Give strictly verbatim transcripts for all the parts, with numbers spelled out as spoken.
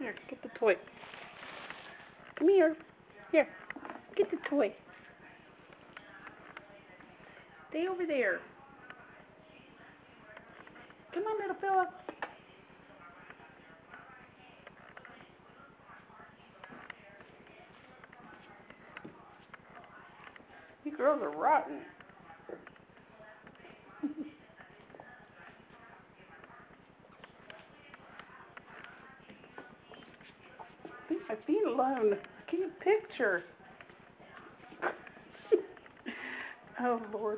Here, get the toy. Come here. Here, get the toy. Stay over there. Come on, little fella. You girls are rotten. Leave my feet alone. I can't picture. Oh, Lord.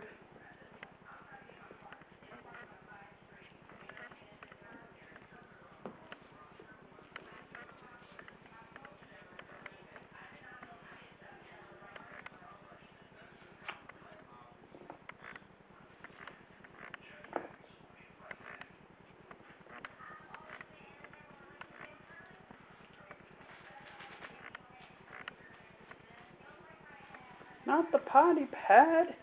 Not the potty pad.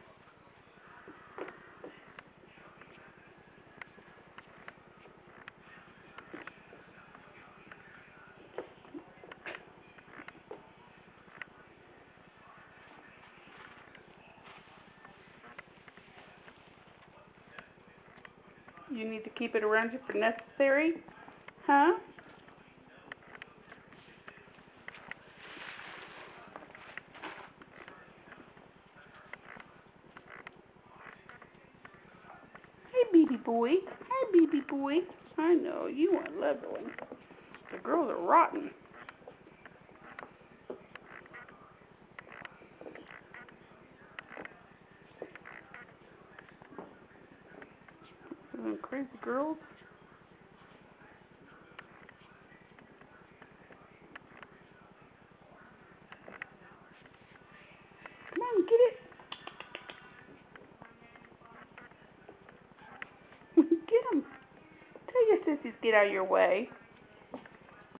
You need to keep it around you for necessary? Huh? Hey, baby boy. Hi, baby boy. I know, you want a loved one. The girls are rotten. Some of them crazy girls. Come on, get it. Get him. Tell your sissies get out of your way.